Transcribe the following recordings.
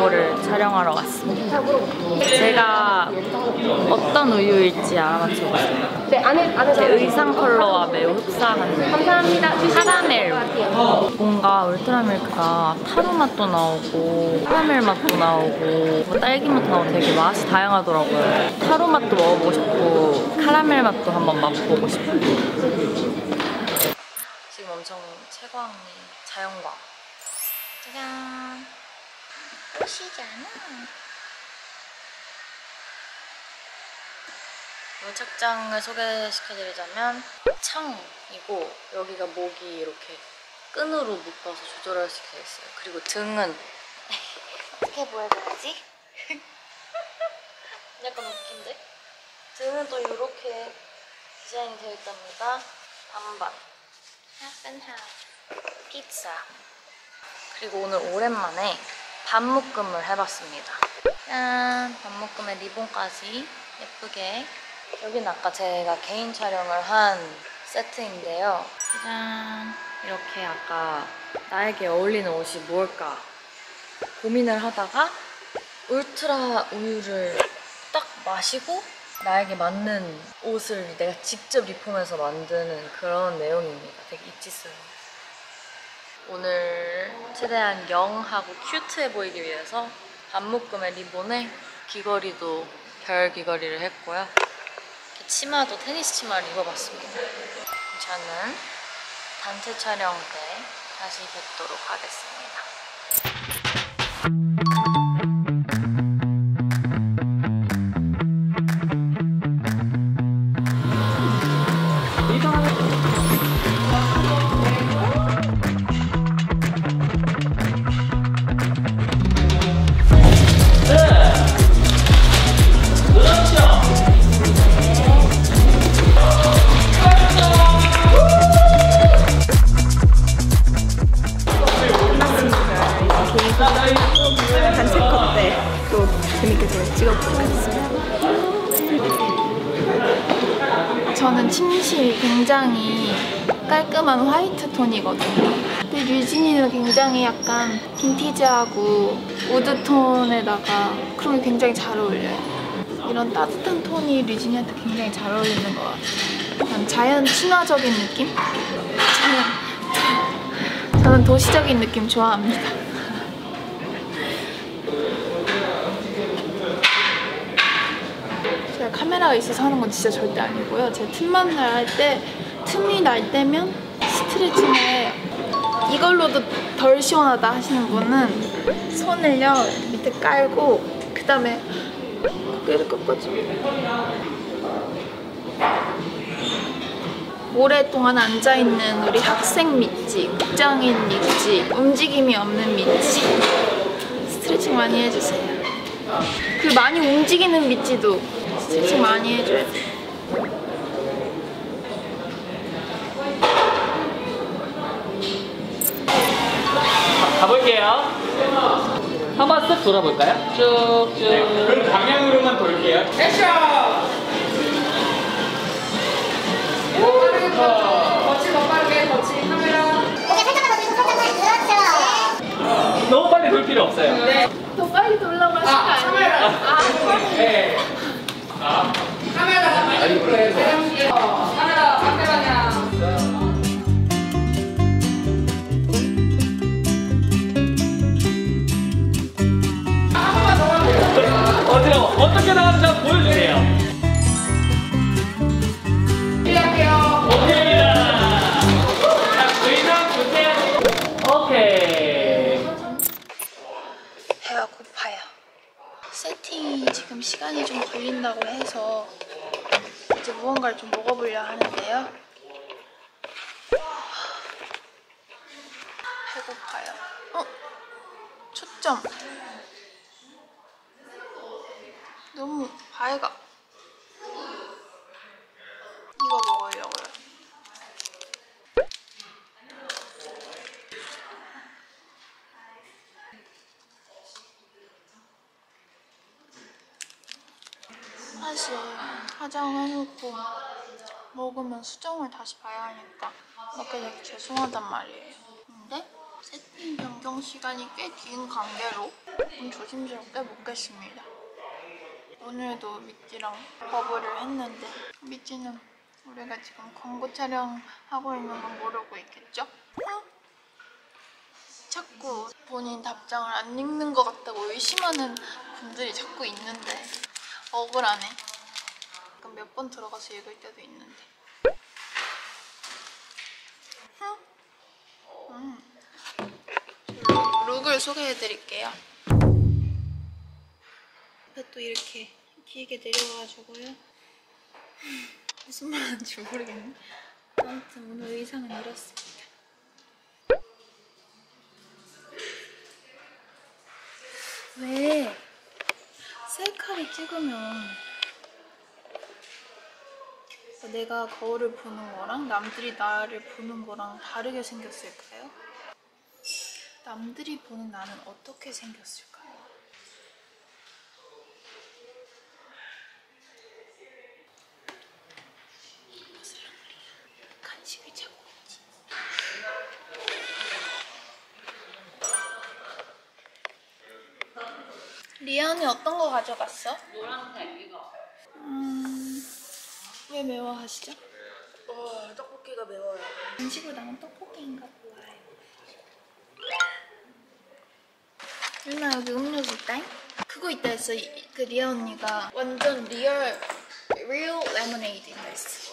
광고를 촬영하러 왔습니다. 제가 어떤 우유일지 알아맞혀보세요. 네, 안에 제 의상 컬러와 매우 흡사한 감사합니다. 카라멜. 뭔가 울트라밀크가 타로 맛도 나오고 카라멜 맛도 나오고 뭐 딸기 맛도 나오고 되게 맛이 다양하더라고요. 타로 맛도 먹어보고 싶고 카라멜 맛도 한번 맛보고 싶고. 지금 엄청 채광이 자연광. 짜잔. 꽃이잖아. 이 착장을 소개시켜드리자면 창이고 여기가 목이 이렇게 끈으로 묶어서 조절할 수 있어요. 그리고 등은 어떻게 보여줘야지? 약간 웃긴데? 등은 또 이렇게 디자인이 되어 있답니다. 반반 half and half 피자. 그리고 오늘 오랜만에 반묶음을 해봤습니다. 짠! 반묶음에 리본까지 예쁘게. 여긴 아까 제가 개인 촬영을 한 세트인데요. 짜잔! 이렇게 아까 나에게 어울리는 옷이 뭘까 고민을 하다가 울트라 우유를 딱 마시고 나에게 맞는 옷을 내가 직접 리폼해서 만드는 그런 내용입니다. 되게 있지스러워요. 오늘 최대한 영하고 큐트해 보이기 위해서 반묶음의 리본에 귀걸이도 별 귀걸이를 했고요. 치마도 테니스 치마를 입어봤습니다. 저는 단체 촬영 때 다시 뵙도록 하겠습니다. 단체컷 때 또 재밌게 찍어보도록 하겠습니다. 저는 침실이 굉장히 깔끔한 화이트 톤이거든요. 근데 류진이는 굉장히 약간 빈티지하고 우드톤에다가 그런 게 굉장히 잘 어울려요. 이런 따뜻한 톤이 류진이한테 굉장히 잘 어울리는 것 같아요. 약간 자연 친화적인 느낌? 저는 도시적인 느낌 좋아합니다. 제가 카메라가 있어서 하는 건 진짜 절대 아니고요. 제가 틈이 날 때면 스트레칭을 이걸로도 덜 시원하다 하시는 분은 손을요 밑에 깔고 그 다음에 고개를 꺾어줘. 오랫동안 앉아있는 우리 학생 미찌, 직장인 미찌, 움직임이 없는 미찌 스트레칭 많이 해주세요. 그리고 많이 움직이는 미찌도 스트레칭 많이 해줘야 돼. 가볼게요. 한번 쓱 돌아볼까요? 쭉쭉. 네, 그럼 방향으로만 돌게요. 액션! 빠르게 더 빠르게 카메라. 그렇죠. 너무 빨리 돌 필요 없어요. 네. 더 빨리 돌라고 하신 거 아니에요? 네. 카메라가 빨리 돌려서. 카메라 반대 방향. 어떻게 나가는지 한번 보여주세요. 시작해요. 오케이입니다. 자, 의상 주세요. 오케이. 배가 고파요. 세팅이 지금 시간이 좀 걸린다고 해서 이제 무언가를 좀 먹어보려 하는데요. 배고파요. 초점. 너무 밝아. 이거 먹으려고요. 사실 화장해놓고 먹으면 수정을 다시 봐야 하니까 이렇게 되게 죄송하단 말이에요. 근데 세팅 변경 시간이 꽤 긴 관계로 좀 조심스럽게 먹겠습니다. 오늘도 미찌랑 버블을 했는데 미찌는 우리가 지금 광고 촬영하고 있는 건 모르고 있겠죠? 자꾸 본인 답장을 안 읽는 것 같다고 의심하는 분들이 자꾸 있는데 억울하네. 몇 번 들어가서 읽을 때도 있는데. 룩을 소개해드릴게요. 앞에 또 이렇게 길게 내려와가지고요. 무슨 말 하는지 모르겠네. 아무튼 오늘 의상은 이렇습니다. 왜 셀카를 찍으면 내가 거울을 보는 거랑 남들이 나를 보는 거랑 다르게 생겼을까요? 남들이 보는 나는 어떻게 생겼을까요? 간식을 찾고 있지. 리안이 어떤 거 가져갔어? 노란색 이거. 왜 매워하시죠? 떡볶이가 매워요. 간식으로 나온 떡볶이인가 봐요. 유나 여기 음료수 있다잉? 그거 있다 했어. 그 리아 언니가 완전 real lemonade 있다 했어.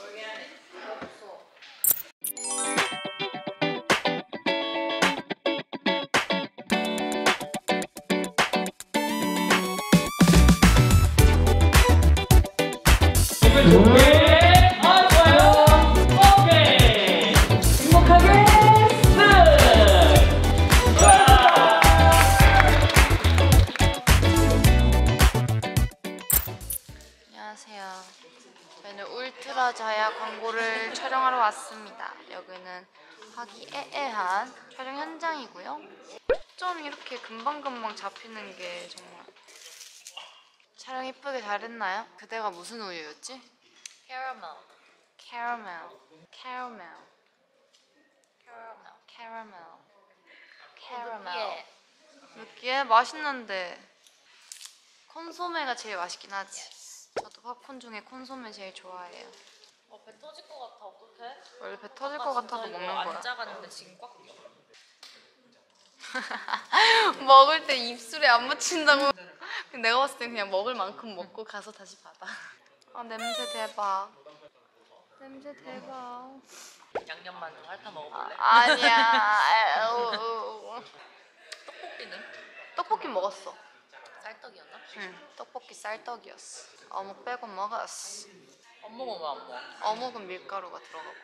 안녕하세요. 저희는 울트라 자야 광고를 촬영하러 왔습니다. 여기는 화기애애한 촬영 현장이고요. 좀 이렇게 금방금방 잡히는 게 정말 촬영 이쁘게 잘했나요? 그대가 무슨 우유였지? 캐러멜. 캐러멜. 느끼해? 맛있는데 콘소메가 제일 맛있긴 하지. 저도 팝콘 중에 콘소메 제일 좋아해요. 배 터질 것 같아. 어떡해? 원래 배 터질 것 같아서 먹는 거야. 안 작았는데 지금 꽉 껴. 먹을 때 입술에 안 묻힌다고. 내가 봤을 땐 그냥 먹을 만큼 먹고 가서 다시 받아. 아 냄새 대박. 냄새 대박. 양념만두 핥아 먹어볼래? 아니야. 떡볶이는? 떡볶이 먹었어. 쌀떡이었나? 응. 떡볶이 쌀떡이었어. 어묵 빼고 먹었어. 어묵은 왜 안 먹어? 어묵은 밀가루가 들어가고.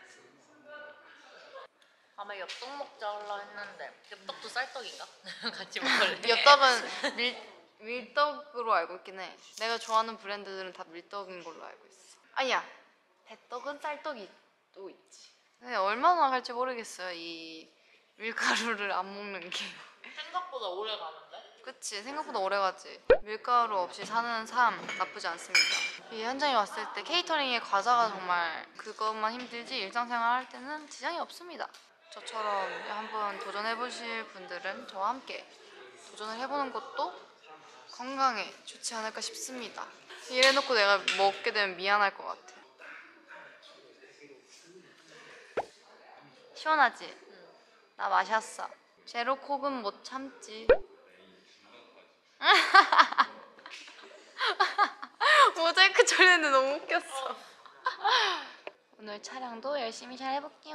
아마 엽떡 먹자 하려 했는데 엽떡도 쌀떡인가? 같이 먹을래? 엽떡은 밀떡으로 알고 있긴 해. 내가 좋아하는 브랜드들은 다 밀떡인 걸로 알고 있어. 아니야. 배떡은 쌀떡이 또 있지. 근데 얼마나 갈지 모르겠어요. 이 밀가루를 안 먹는 게. 생각보다 오래 가는데? 그치, 생각보다 오래 가지. 밀가루 없이 사는 삶 나쁘지 않습니다. 이 현장에 왔을 때 케이터링의 과자가 정말 그것만 힘들지 일상생활 할 때는 지장이 없습니다. 저처럼 한번 도전해보실 분들은 저와 함께 도전을 해보는 것도 건강에 좋지 않을까 싶습니다. 이래놓고 내가 먹게 되면 미안할 것 같아. 시원하지? 응. 나 마셨어. 제로 콕은 못 참지. 모자이크 처리했는데 너무 웃겼어. 오늘 촬영도 열심히 잘 해볼게요.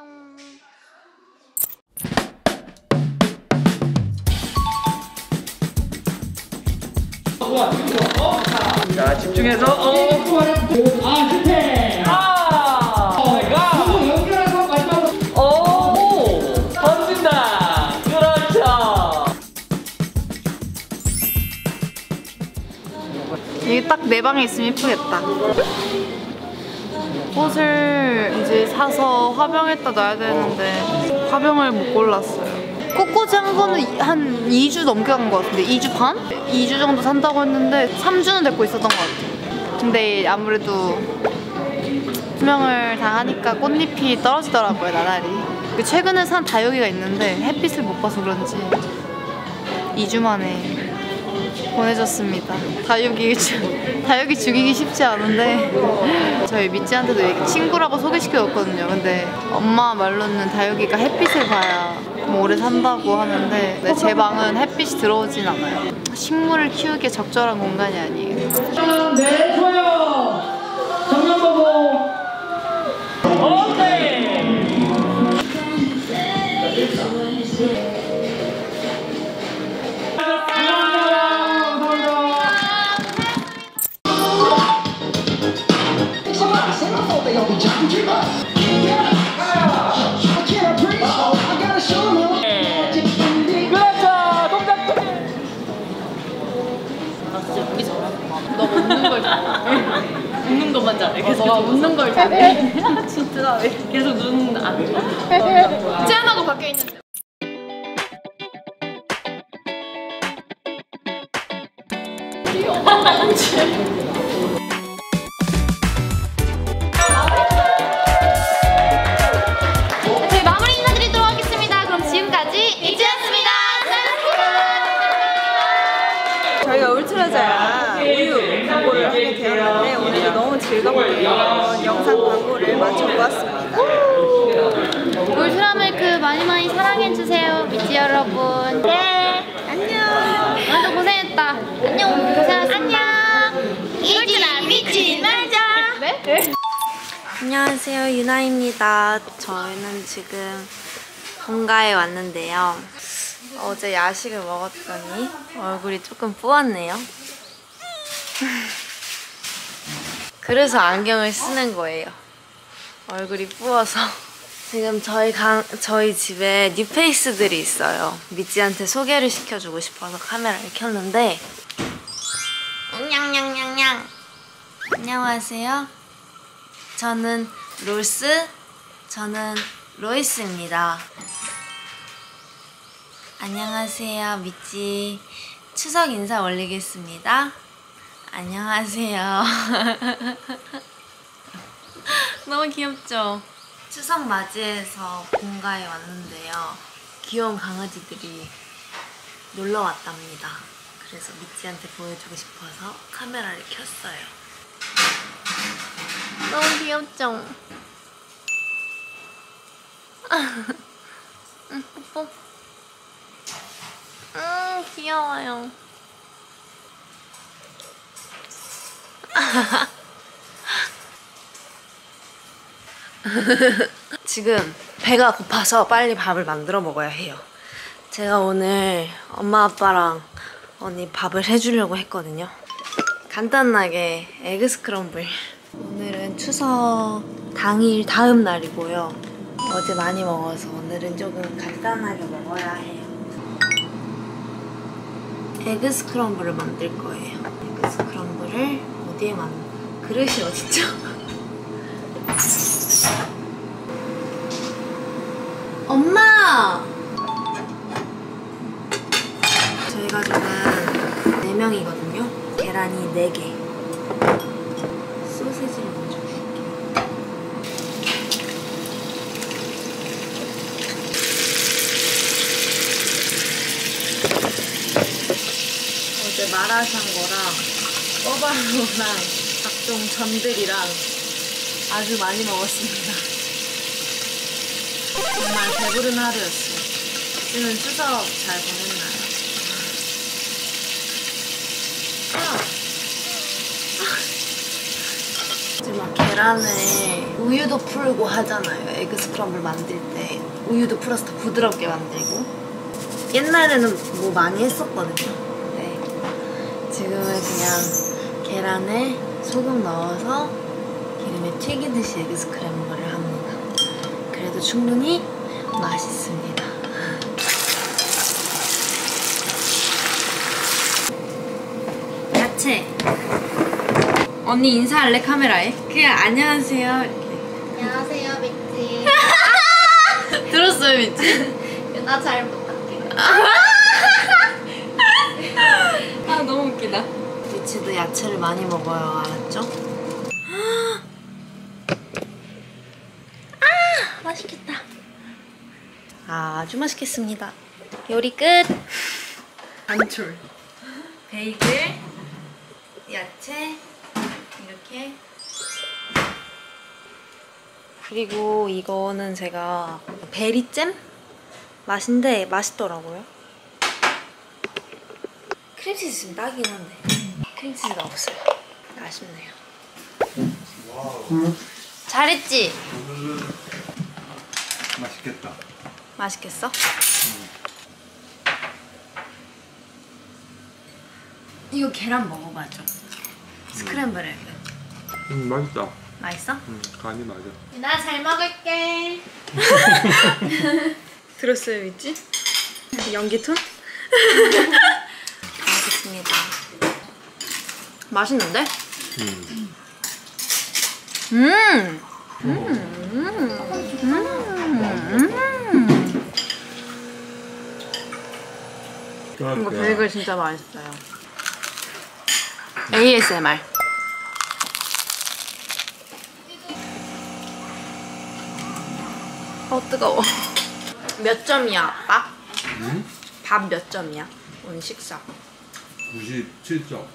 자, 집중해서. 아, 실패. 아, 연결해서 마지막으로. 오, 던진다. 그렇죠. 이게 딱 내 방에 있으면 예쁘겠다. 꽃을 이제 사서 화병에다 놔야 되는데 화병을 못 골랐어요. 꽃꽂이 한 거는 한 2주 넘게 간 것 같은데 2주 반? 2주 정도 산다고 했는데 3주는 데리고 있었던 것 같아요. 근데 아무래도 수명을 다 하니까 꽃잎이 떨어지더라고요, 나날이. 최근에 산 다육이가 있는데 햇빛을 못 봐서 그런지 2주 만에 보내줬습니다. 다육이 죽이기 쉽지 않은데 저희 미찌한테도 친구라고 소개시켜줬거든요. 근데 엄마 말로는 다육이가 햇빛을 봐야 오래 산다고 하는데 제 방은 햇빛이 들어오진 않아요. 식물을 키우기에 적절한 공간이 아니에요. 네, 좋아요. 정면 보고. 오케이. 너가 웃는 걸 잘해. 웃는 것만 잘해. 계속 너가 웃는 걸 잘해. 진짜 왜 계속 눈 안 좋아. 짠하고 밖에 있는데. 저희 마무리 인사드리도록 하겠습니다. 그럼 지금까지 이지였습니다. 저희가 울트라자야 우유 광고를 하게 되었는데 오늘도 너무 즐겁게 영상 광고를 마치고 왔습니다. 울트라밀크 많이 사랑해주세요. 미지 여러분. 네. 안녕. 오늘도 고생했다. 안녕. 고생했습니다. 안녕. 울트라 미치 말자. 네? 안녕하세요, 유나입니다. 저희는 지금 본가에 왔는데요. 어제 야식을 먹었더니 얼굴이 조금 뿌었네요. 그래서 안경을 쓰는 거예요. 얼굴이 뿌어서. 지금 저희 집에 뉴페이스들이 있어요. 미찌한테 소개를 시켜주고 싶어서 카메라를 켰는데 냥냥냥냥. 안녕하세요. 저는 롤스, 저는 로이스입니다. 안녕하세요, 미찌. 추석 인사 올리겠습니다. 안녕하세요. 너무 귀엽죠? 추석 맞이해서 본가에 왔는데요. 귀여운 강아지들이 놀러 왔답니다. 그래서 미찌한테 보여주고 싶어서 카메라를 켰어요. 너무 귀엽죠? 뽀뽀. 귀여워요. 지금 배가 고파서 빨리 밥을 만들어 먹어야 해요. 제가 오늘 엄마 아빠랑 언니 밥을 해주려고 했거든요. 간단하게 에그 스크럼블. 오늘은 추석 당일 다음 날이고요. 어제 많이 먹어서 오늘은 조금 간단하게 먹어야 해요. 에그 스크럼블을 만들 거예요. 에그 스크럼블을 어디에 그릇이 어딨죠? 엄마! 저희 가족은 4명이거든요. 계란이 4개. 소세지를 먼저 줄게요. 어제 마라샹궈랑 꿔바로우랑 각종 전들이랑 아주 많이 먹었습니다. 정말 배부른 하루였어요. 지금 추석 잘 보냈나요? 이제 막 계란에 우유도 풀고 하잖아요. 에그 스크럼블 만들 때 우유도 풀어서 더 부드럽게 만들고. 옛날에는 뭐 많이 했었거든요. 네. 지금은 그냥 계란에 소금 넣어서 기름에 튀기듯이 에그 스크램블을 합니다. 그래도 충분히 맛있습니다. 야채. 언니 인사할래 카메라에? 그냥 안녕하세요 이렇게. 안녕하세요, 미지. 들었어요 미찌? 유나 잘 부탁해. 아 너무 웃기다. 미찌도 야채를 많이 먹어요. 알았죠? 아 맛있겠다. 아주 맛있겠습니다. 요리 끝! 반출. 베이글, 야채, 이렇게. 그리고 이거는 제가 베리잼 맛인데 맛있더라고요. 크림치즈 있으면 딱이긴 한데 크림치즈가 없어요. 아쉽네요. 잘했지? 맛있겠다. 맛있겠어? 이거 계란 먹어봐줘. 스크램블 에그. 맛있다. 맛있어? 간이 맞아. 나 잘 먹을게. 들었어요, 위치? 연기 톤? 맛있습니다. 맛있는데? 이거 베이글 진짜 맛있어요. ASMR. 뜨거워. 몇 점이야, 아빠? 밥 몇 점이야? 오늘 식사. 97점.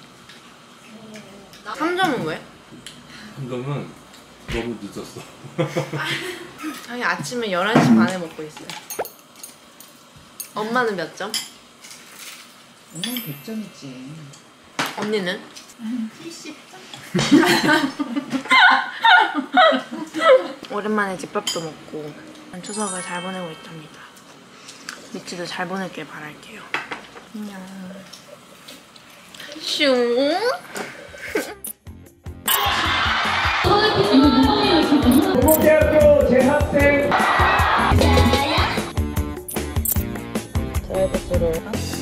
3점은 왜? 3점은 너무 늦었어. 아니, 아침에 11시 반에 먹고 있어요. 엄마는 몇 점? 엄마는 100점이지. 언니는? 70점? 오랜만에 집밥도 먹고 추석을 잘 보내고 있답니다. 미치도 잘 보낼길 바랄게요. 안녕. 슝. 동국대학교 재학생 드라이브스루를